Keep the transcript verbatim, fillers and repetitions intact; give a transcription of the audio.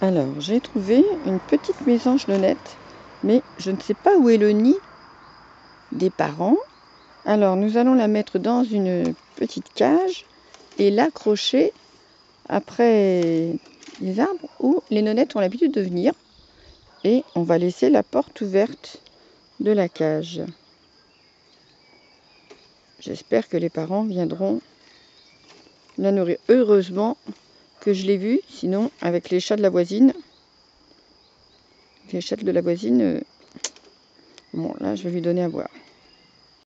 Alors, j'ai trouvé une petite mésange nonnette, mais je ne sais pas où est le nid des parents. Alors, nous allons la mettre dans une petite cage et l'accrocher après les arbres où les nonnettes ont l'habitude de venir. Et on va laisser la porte ouverte de la cage. J'espère que les parents viendront la nourrir. Heureusement que je l'ai vue, sinon avec les chats de la voisine, les chats de la voisine, euh, bon là je vais lui donner à boire.